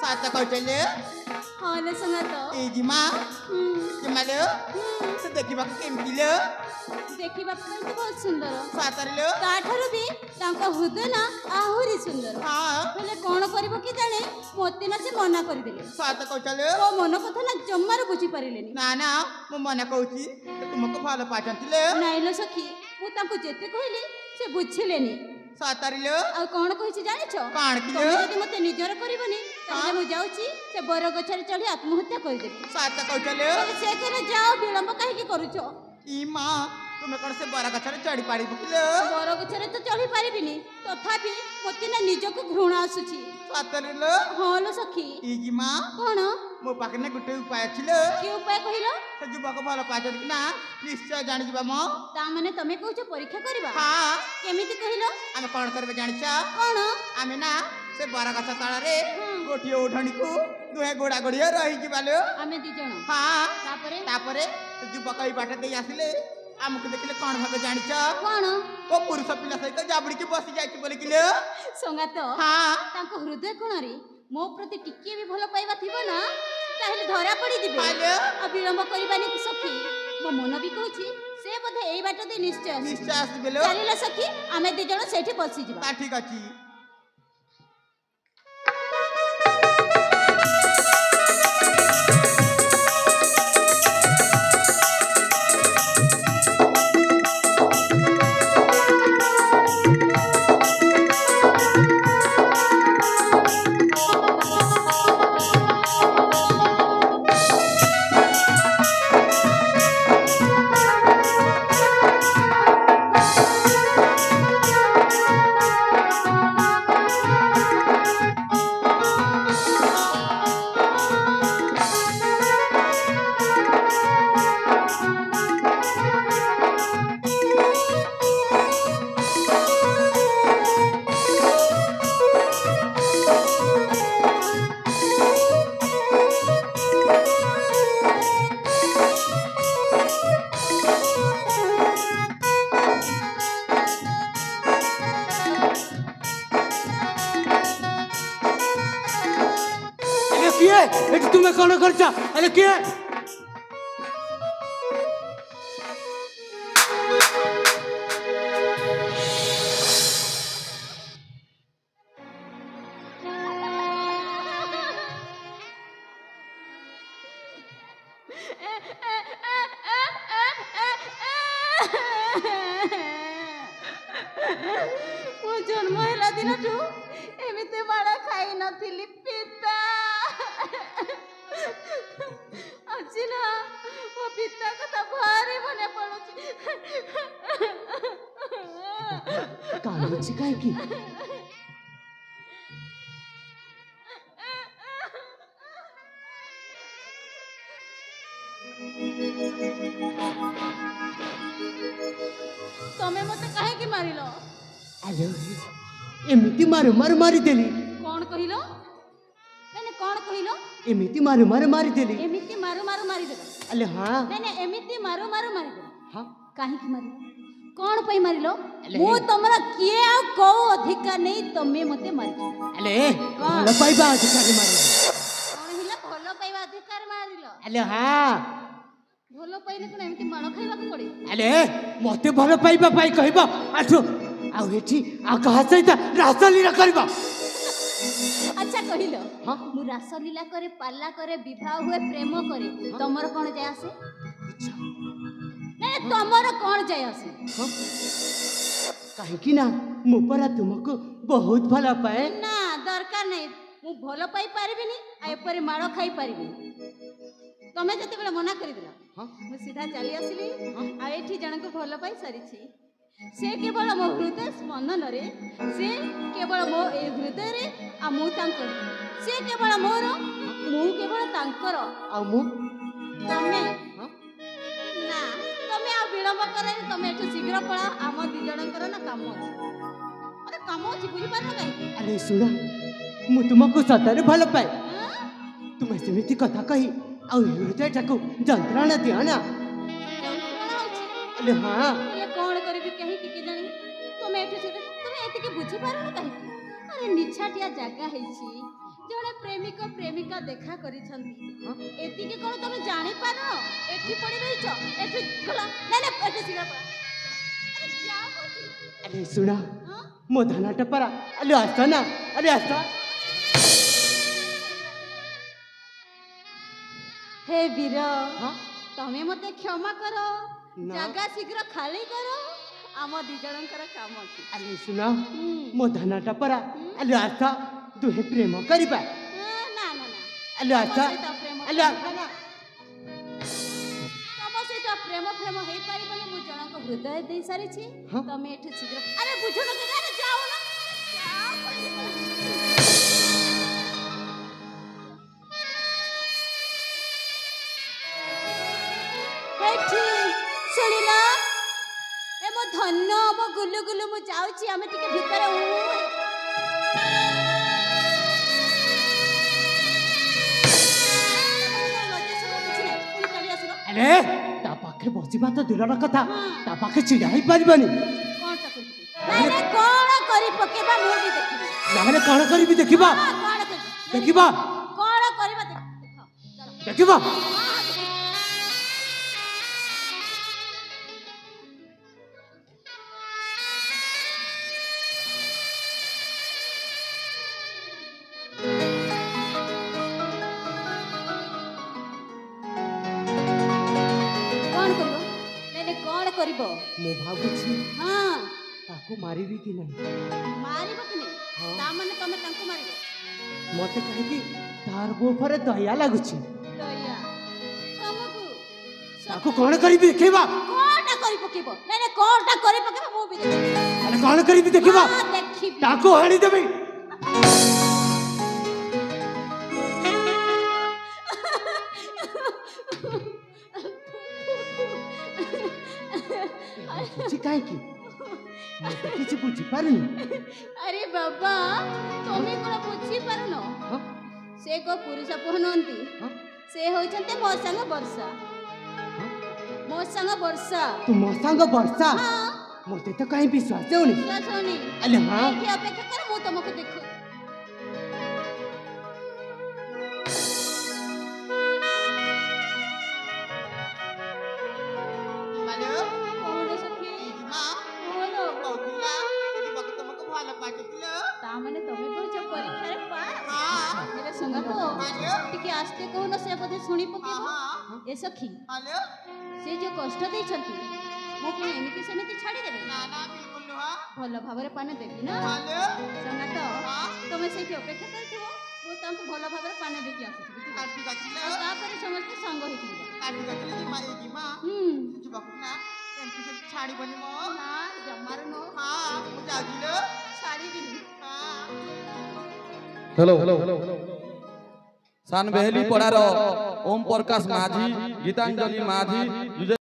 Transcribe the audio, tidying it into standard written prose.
सात कौचले हाँ ले संगात ए जिमा जिमालो से देखिबा केमति लो देखिबा तो बहुत सुंदर सातरिलो ताठारु भी तांका हृदय ना आहुरी सुंदर हां हेले कोन करबो कि जाने मोते ना से मना कर देले सात कौचले ओ मन कथा ना जम्मार बुझी परिलेनी ना ना मो मना कहूची तुमको भलो पाचंतिले नाइलो सखी मु तांको जेते कहली से बुझिलेनी सातरिलो आ कोन कहिछि जानिछो काण किलो तमे जदि मते निजर करबनी ताले मु जाउची से बर गछरे चढ़ी आत्महत्या कर देबी सात कौचले से कहले जाओ विलंब काहे की करूछो ई मां तुम कौन से बरा गछरे चढ़ी पाड़ी बुकिलो बर गछरे तो चढ़ी पारिबिनी तथापि मते ना निजको घृणा आसुची सातरिलो हाँ लो सखी ई जिमा कोन मो पाखने गुटे उपाय छिलो की उपाय कहिलो से जुबक भलो पाचंत कि ना निश्चय जानि जिबा मो ता माने तमे कहूछ परीक्षा करबा हां केमिति कहिलो आमे कोन करबे जानिछा कोन आमे ना से बरा गछ तळरे गोटिए ओढणी को दुहे गोडा गोडिए रही जिबालो आमे दी जण हां तापरे तापरे जुबक ई बाटे देई आसिले आमको देखिले कोन भागे जानिछा कोन ओ पुरुष पिला सहित जाबड़ी के बसी जाइछि बोले किले संगात हां तांको हृदय कोणरे मो प्रति टिके भी भलो पाइबा थिबो ना ताहेले धरा पड़ी दिबे हालो आ विलंब करबानी कि सखी मो मन भी कहूछि से बोधे एई बाट दे निश्चय निश्चय आसिबेलो चलिला सखी आमे दी जण सेठी बसी जिबा ता ठीक अछि तुम्हें कौन करचा अरे क्या मो जन्म हैला दिन ठू एमिते माड़ा खाई नथिली पिता अच्छी ना वो पिता कथा भारी मने पड़ुची कांदुची काय की तमे मते काहे की मारिलो अरे एमिति मारू मारू मारी देली कौन कहिलो मैंने कौन कहिलो एमिति मारू मारू मारी देली एमिति मारू मारू मारी देलो अरे हाँ मैंने एमिति मारू मारू मारी देलो हाँ काहे की मारिलो कौन पई मारिलो मु तमरा किए आ को अधिकार नहीं तमे मते मारिलो अरे भलो पाइबा अधिकारी मारी कौन हिला भलो पाइबा अधिकार मारिलो अरे हाँ भलो पाइले कोन एमिति मानो खाइबा को पड़ी अरे मते भलो पाइबा पाई कहबा आठो आ एठी आ कहा सहित रासलीला करबा अच्छा कहिलो हाँ मु रासलीला करे पाला करे विवाह हुए प्रेम करे तमर कोन जाय आसे नहीं तमर कोन जाय आसे काहे कि ना मु परा तुमको बहुत भला पाए ना दरकार नहीं मु भलो पाई पारिबिनी आ एपरे माड़ो खाई पारिबिनी तमे जते बेला मना करि दिला हाँ मु सीधा चली आसिली आ एठी जण को भलो पाई सारिछि से केवल मो हृदय स्पंदन रे से केवल मो हृदय रे आ मु तांकर से केवल मोर मु केवल तांकर आ मु तमे हाँ ना तमे आ विलंब करे तमे एठु शीघ्र पळा आम दि जणकर ना काम अछि अरे काम अछि बुझि पार ना काई अरे सुना मु तुमको सତରେ भल पाए तुम सेमिति कथा कही आ हृदय टाको जंत्रणा दिया ना अरे हाँ ये कौन करिबी कहीं के जानी तुम एठु से तुम एते के बुझी पारो ना कहीं अरे निछाटिया जागा हैछि जड़े प्रेमिक प्रेमिका देखा करिसंती एतिके कोन तमे जानि पारो एठी पड़ी रहिछ एठी गला नै नै एठी सिगा पड़ा अरे जा बोली अरे सुना हां मो धनाटा परा अरे आस्ता ना अरे आस्ता हे वीर हाँ तमे मते क्षमा करो ना। जगह शीघ्र खाली करो आम दी जनकर काम अछि अरे सुना मो धनाटा परा अरे आस्ता तुहे प्रेम करिबा ना ना ना अरे आस्ता प्रेम अरे आस्ता ना तम सहित प्रेम प्रेम हे पारिबनी मु जनक हृदय दे सारी छी हाँ। तमे एठी शीघ्र अरे बुझो न के अरे जाओ ना एठी सुनिला ए मो धन्य मो गुल्लू गुल्लू मु जाउची आमे टिके भितरे अरे ता पाखे बसिबा तो दूरर कथा ता पाखे चिड़ा ही पारिबानी कौन करी पकेबा मु भी देखिबी नाहले कोन करबी देखिबा कौन करी देखिबा कौन करबा देखो देखिबा कौन करबो मैंने कौन करबो मो भाबुछि हां ताको मारिबी कि नहीं मारिबो कि नहीं हाँ। ता माने तमे तांको मारिबो मते कहे कि तार बो पर दया लागुछि दया तमको ताको कोन करबी देखिबा कोनटा करी पकेबो मैंने कोनटा करी पकेबो मु भी देखिबी अरे कोन करबी देखिबा हां देखिबी ताको हाणी देबी बुझी काहे की मते किछि बुझी पारुनी अरे बाबा तमे कोन बुझी पारनो हां से को पुरुष पहनंती हां से होइचंते मो संग वर्षा मो संग वर्षा तू मो संग वर्षा हां मते तो काहे विश्वास देउनी क्या सोनी अरे हां एठी अपेक्षा कर मु तुमको देखो मालो कौन सखी मां कौन कौतिला कि बाकी तुमको भालो पाटिलो ता माने तमे कहछ परीक्षा रे पास हां मेरे संग तो मालो टिके आस्ते कहून से बोधे सुनी पकेबो हां ए सखी मालो से जो कष्ट देछंती मो को एमिति सेमिति छाड़ी देबे ना ना बिल्कुल नुहा भल भाबरे पाने देबी ना मालो संग तो हां तमे सेठी अपेक्षा करथिबो मु तांको भल भाबरे पाने देकी आसीबी काटी काटिलो ଆଉ ତାପରେ ସମସ୍ତେ ସାଙ୍ଗ ହେଇକି ଯିବା काटी काटिलो कि माई की मां कि बाकी ना एमपी से छाड़ी बनी मो ନା ଜମାରୁ ନୁହଁ हां मु जागिलो ଛାଡ଼ିବିନି हां हेलो सानबेहली पड़ार ओम प्रकाश माझी गीतांजलि माझी